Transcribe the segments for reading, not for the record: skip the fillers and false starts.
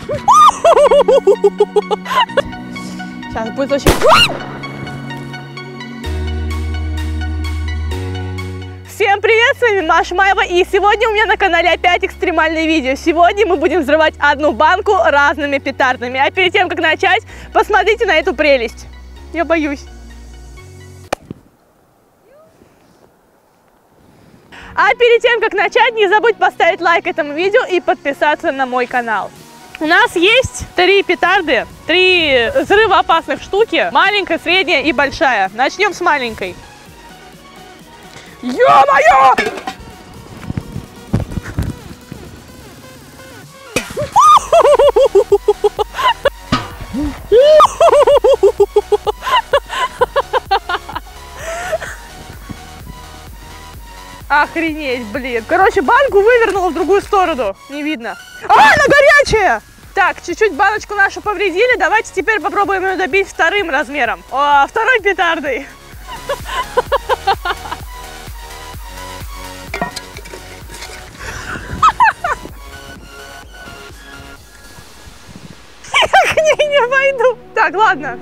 Сейчас будет очень... Всем привет, с вами Маша Маева, и сегодня у меня на канале опять экстремальное видео. Сегодня мы будем взрывать одну банку разными петардами. А перед тем, как начать, посмотрите на эту прелесть. Я боюсь. А перед тем, как начать, не забудь поставить лайк этому видео и подписаться на мой канал. У нас есть 3 петарды, 3 взрывоопасных штуки, маленькая, средняя и большая. Начнем с маленькой. Ё-моё! Охренеть, блин. Короче, банку вывернула в другую сторону. Не видно. А, она горячая! Так, чуть-чуть баночку нашу повредили. Давайте теперь попробуем ее добить вторым размером. Второй петардой. Я к ней не пойду. Так, ладно.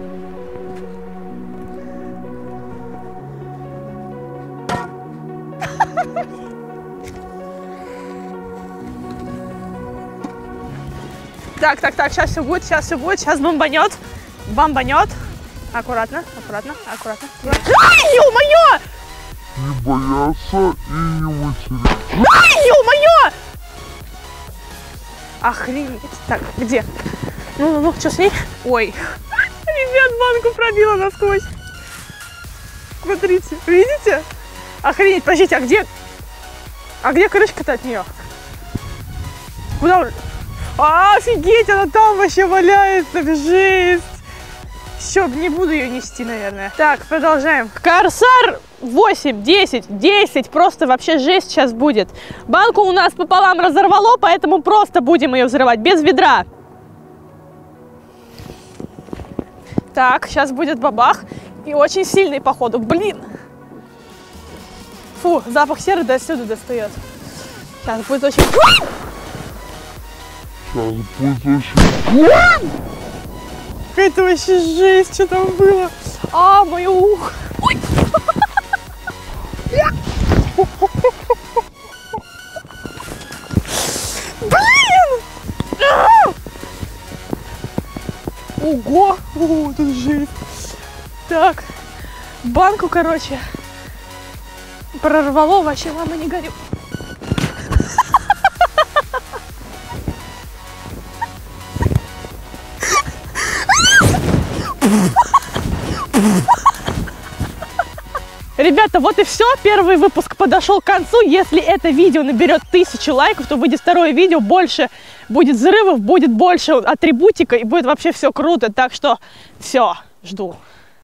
Так, сейчас все будет, сейчас бомбанет. Аккуратно. Ай, ё-моё! Не бояться и не материться. Ай, ё-моё! Охренеть. Так, где? Ну, что с ней? Ой. Ребят, банку пробила насквозь. Смотрите, видите? Охренеть, подождите, а где крышка-то от нее? Куда? Офигеть, она там вообще валяется, жесть. Все, не буду ее нести, наверное. Так, продолжаем. Корсар 8, 10, просто вообще жесть сейчас будет. Банку у нас пополам разорвало, поэтому просто будем ее взрывать, без ведра. Так, сейчас будет бабах. И очень сильный, походу, блин. Фу, запах серы до сюда достает. Сейчас будет очень... Это вообще жесть, что там было. Мое ухо. Блин! Ого! Тут жесть. Так, банку, короче, прорвало, вообще, мама, не горю. Ребята, вот и все. Первый выпуск подошел к концу. Если это видео наберет 1000 лайков, то выйдет второе видео. Больше будет взрывов, будет больше атрибутика и будет вообще все круто. Так что все, жду.